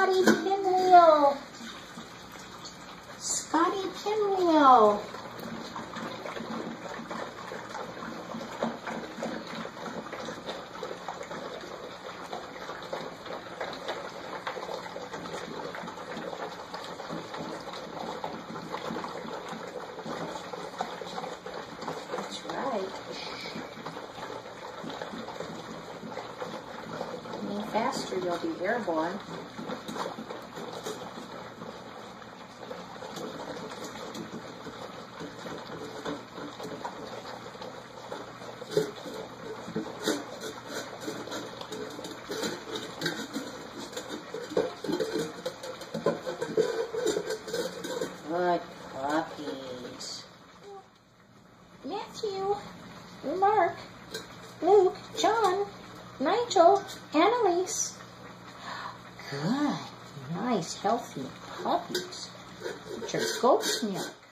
Scotty Pinwheel. Scotty Pinwheel. That's right. Any faster, you'll be airborne. Good puppies. Matthew, Mark, Luke, John, Nigel, Annalise. Good, nice, healthy puppies. Your goat's milk.